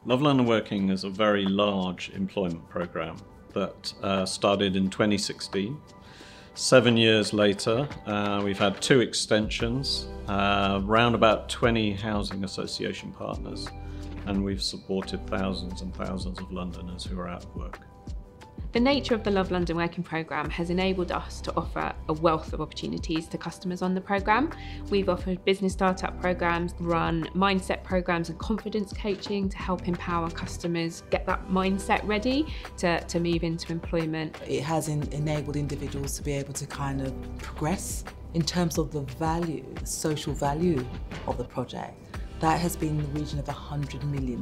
Love London Working is a very large employment programme that started in 2016. 7 years later, we've had 2 extensions, around about 20 housing association partners, and we've supported thousands and thousands of Londoners who are out of work. The nature of the Love London Working programme has enabled us to offer a wealth of opportunities to customers on the programme. We've offered business startup programmes, run mindset programmes and confidence coaching to help empower customers get that mindset ready to move into employment. It has enabled individuals to be able to kind of progress in terms of the value, the social value of the project. That has been in the region of £100 million.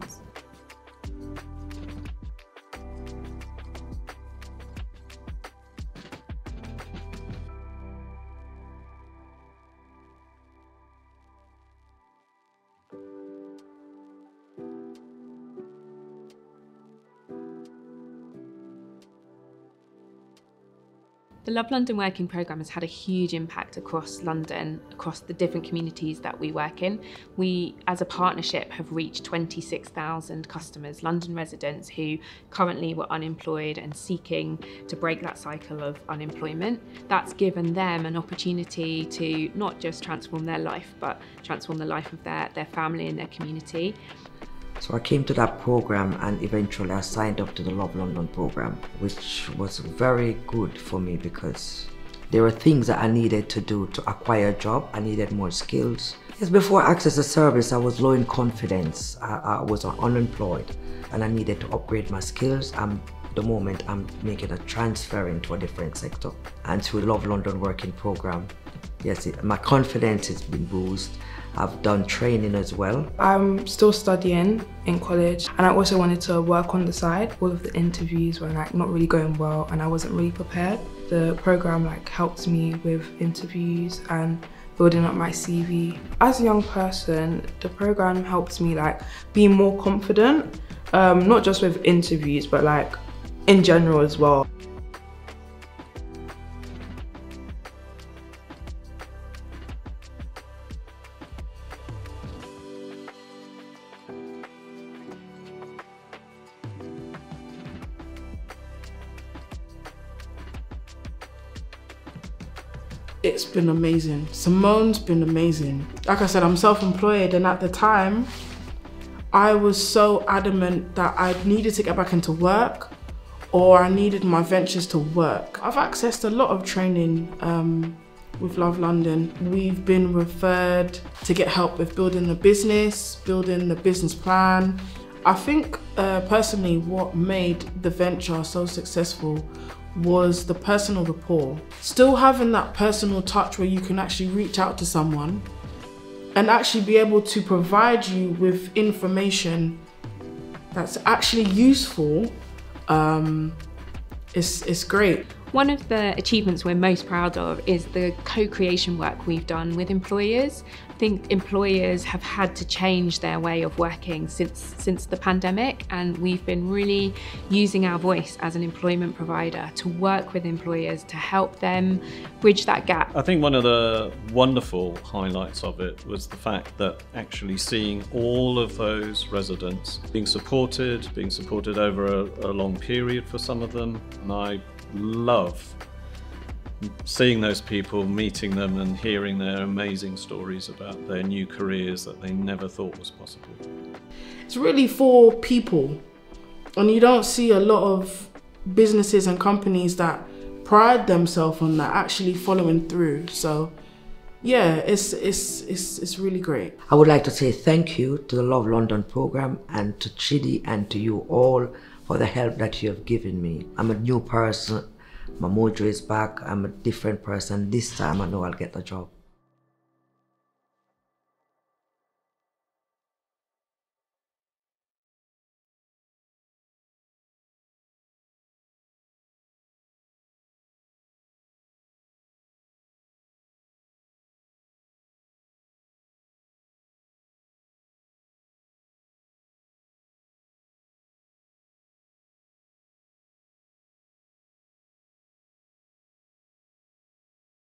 The Love London Working programme has had a huge impact across London, across the different communities that we work in. We, as a partnership, have reached 26,000 customers, London residents who currently were unemployed and seeking to break that cycle of unemployment. That's given them an opportunity to not just transform their life, but transform the life of their family and their community. So I came to that program and eventually I signed up to the Love London program, which was very good for me because there were things that I needed to do to acquire a job. I needed more skills. Yes, before I accessed the service, I was low in confidence. I was unemployed and I needed to upgrade my skills. The moment I'm making a transfer into a different sector. And through the Love London Working program, yes, my confidence has been boosted. I've done training as well. I'm still studying in college and I also wanted to work on the side. All of the interviews were not really going well and I wasn't really prepared. The program helped me with interviews and building up my CV. As a young person, the program helped me be more confident, not just with interviews but in general as well. It's been amazing. Simone's been amazing. Like I said, I'm self-employed and at the time, I was so adamant that I needed to get back into work or I needed my ventures to work. I've accessed a lot of training with Love London. We've been referred to get help with building the business plan. I think personally what made the venture so successful was the personal rapport. Still having that personal touch where you can actually reach out to someone and actually be able to provide you with information that's actually useful, it's great. One of the achievements we're most proud of is the co-creation work we've done with employers. I think employers have had to change their way of working since the pandemic, and we've been really using our voice as an employment provider to work with employers to help them bridge that gap. I think one of the wonderful highlights of it was the fact that actually seeing all of those residents being supported over a long period for some of them, and I love seeing those people, meeting them and hearing their amazing stories about their new careers that they never thought was possible. It's really for people, and you don't see a lot of businesses and companies that pride themselves on that actually following through. So yeah, it's really great. I would like to say thank you to the Love London program and to Chidi and to you all for the help that you have given me. I'm a new person, my mojo is back, I'm a different person. This time I know I'll get the job.